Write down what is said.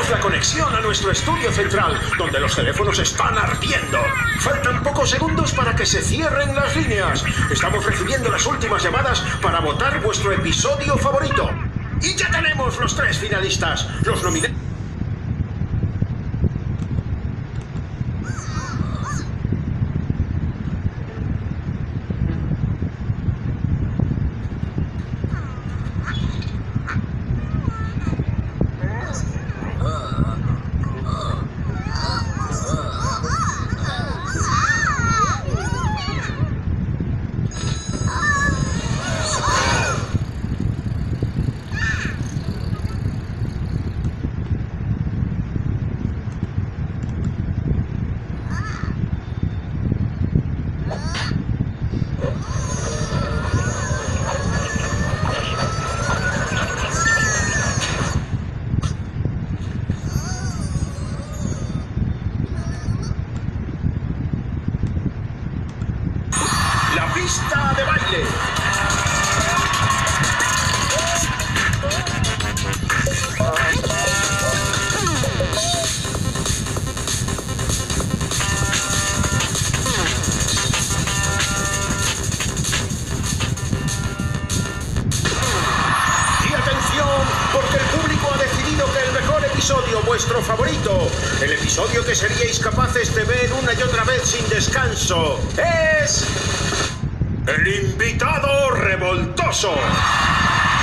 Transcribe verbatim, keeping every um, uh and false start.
tenemos la conexión a nuestro estudio central, donde los teléfonos están ardiendo. Faltan pocos segundos para que se cierren las líneas. Estamos recibiendo las últimas llamadas para votar vuestro episodio favorito. Y ya tenemos los tres finalistas. Los nominados... Pista de baile. Y atención, porque el público ha decidido que el mejor episodio, vuestro favorito, el episodio que seríais capaces de ver una y otra vez sin descanso, es... ¡el invitado revoltoso!